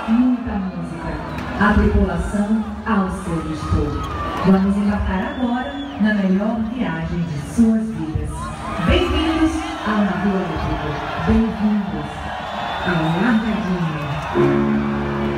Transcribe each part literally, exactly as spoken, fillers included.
muita música, a tripulação ao seu dispor. Vamos embarcar agora na melhor viagem de suas vidas. Bem-vindos ao navio elétrico. Bem-vindos ao Largadinho.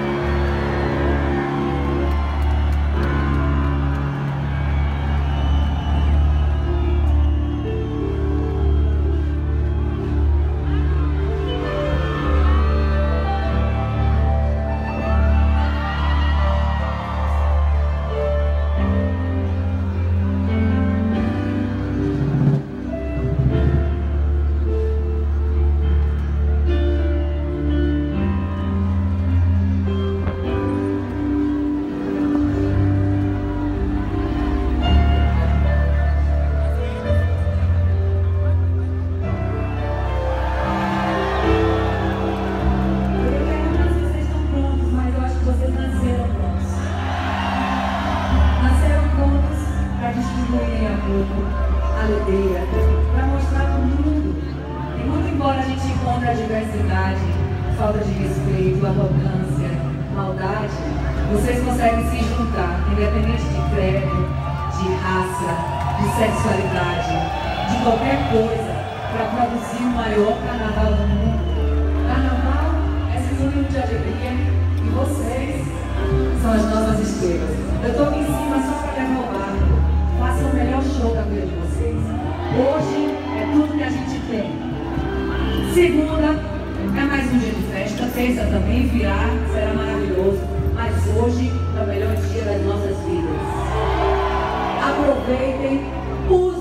Alegria, para mostrar para o mundo que, muito embora a gente encontre a diversidade, falta de respeito, arrogância, maldade, vocês conseguem se juntar, independente de credo, de raça, de sexualidade, de qualquer coisa, para produzir o maior carnaval do mundo. Carnaval é sinônimo de alegria e vocês são as nossas estrelas. Eu estou aqui em cima só para levar o barco. Faça o melhor show da vida de vocês. Hoje é tudo que a gente tem. Segunda é mais um dia de festa. Terça também virá, será maravilhoso. Mas hoje é o melhor dia das nossas vidas. Aproveitem, usem.